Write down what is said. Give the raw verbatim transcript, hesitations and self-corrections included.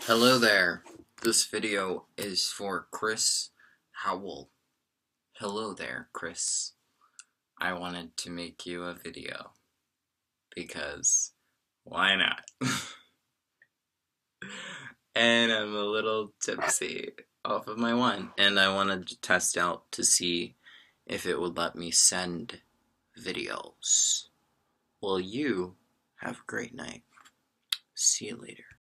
Hello there. This video is for Chris Howell. Hello there, Chris. I wanted to make you a video because why not? And I'm a little tipsy off of my wine, and I wanted to test out to see if it would let me send videos. Well, you have a great night. See you later.